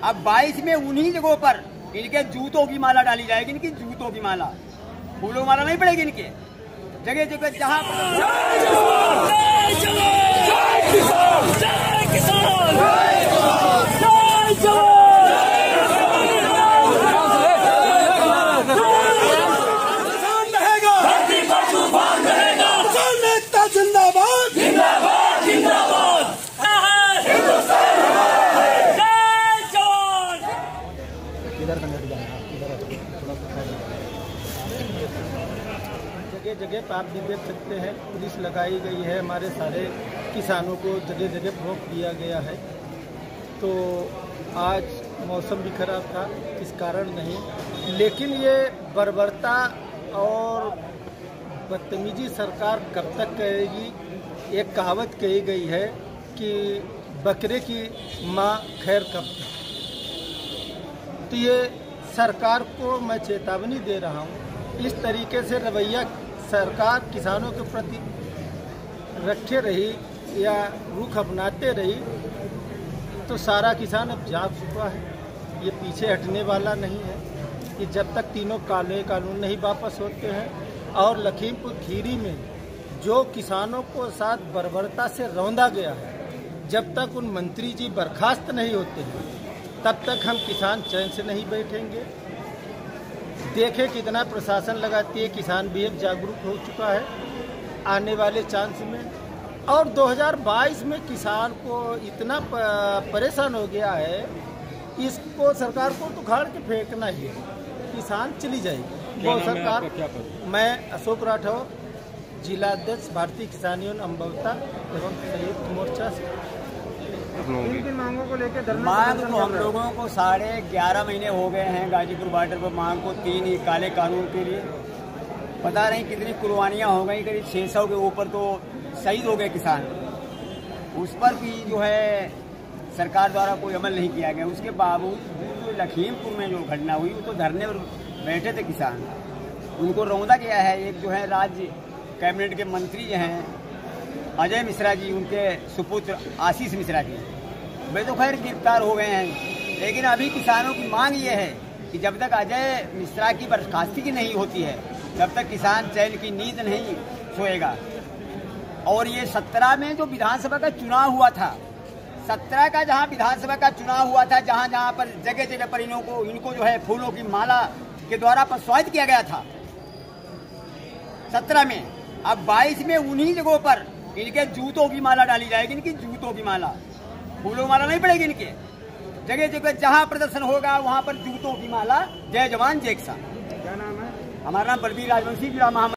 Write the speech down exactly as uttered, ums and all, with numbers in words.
अब बाईस में उन्हीं जगहों पर इनके जूतों की माला डाली जाएगी, इनकी जूतों की माला, फूलों माला नहीं पड़ेगी इनके। जगह जगह जहाँ जगह जगह पर आप भी देख सकते हैं पुलिस लगाई गई है, हमारे सारे किसानों को जगह जगह रोक दिया गया है। तो आज मौसम भी खराब था, इस कारण नहीं, लेकिन ये बर्बरता और बदतमीजी सरकार कब तक करेगी। एक कहावत कही गई है कि बकरे की माँ खैर कब तक। तो ये सरकार को मैं चेतावनी दे रहा हूँ, इस तरीके से रवैया सरकार किसानों के प्रति रखे रही या रुख अपनाते रही तो सारा किसान अब जाग चुका है, ये पीछे हटने वाला नहीं है। कि जब तक तीनों कानून कानून नहीं वापस होते हैं और लखीमपुर खीरी में जो किसानों को साथ बर्बरता से रौंदा गया है, जब तक उन मंत्री जी बर्खास्त नहीं होते हैं तब तक हम किसान चैन से नहीं बैठेंगे। देखे कितना प्रशासन लगाती है, किसान भी अब जागरूक हो चुका है आने वाले चांस में। और दो हज़ार बाईस में किसान को इतना परेशान हो गया है, इसको सरकार को तो उखाड़ के फेंकना ही है, किसान चली जाएगी वो सरकार। मैं अशोक राठौर, जिला अध्यक्ष भारतीय किसान यूनियन अम्बवता एवं संयुक्त मोर्चा से। मांगों को लेकर मांग तो हम लोगों को साढ़े ग्यारह महीने हो गए हैं गाजीपुर बॉर्डर पर मांग को, तीन ही काले कानून के लिए पता नहीं कितनी कुर्बानियां हो गई, करीब छः सौ के ऊपर तो शहीद हो गए किसान। उस पर भी जो है सरकार द्वारा कोई अमल नहीं किया गया। उसके बावजूद जो लखीमपुर में जो घटना हुई वो तो धरने पर बैठे थे किसान, उनको रौंदा गया है। एक जो है राज्य कैबिनेट के मंत्री हैं अजय मिश्रा जी, उनके सुपुत्र आशीष मिश्रा जी, वे तो खैर गिरफ्तार हो गए हैं। लेकिन अभी किसानों की मांग ये है कि जब तक अजय मिश्रा की बर्खास्ती की नहीं होती है तब तक किसान चैन की नींद नहीं सोएगा। और ये सत्रह में जो विधानसभा का चुनाव हुआ था, सत्रह का जहां विधानसभा का चुनाव हुआ था, जहां जहां पर जगह जगह पर इनको को इनको जो है फूलों की माला के द्वारा प्रस्वाहित किया गया था सत्रह में, अब बाईस में उन्हीं जगहों पर इनके जूतों की माला डाली जाएगी, इनकी जूतों की माला, फूलों माला नहीं पड़ेगी इनके। जगह जगह जहां प्रदर्शन होगा वहां पर जूतों की माला। जय जवान जय किसान। क्या नाम है? हमारा नाम बलबीर राजवंशी, जिला महामंत्री।